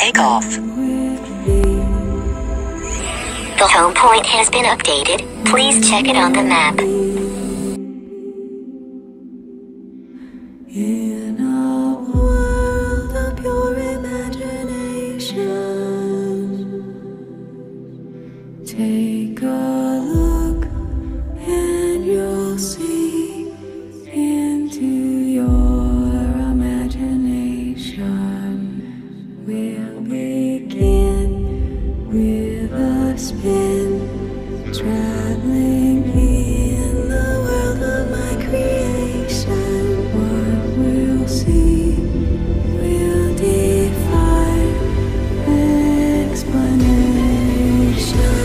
take off. The home point has been updated. Please check it on the map. In a world of pure imagination, take a look and you'll see into your imagination. We'll begin with a spin, traveling in the world of my creation. What we'll see will defy explanation.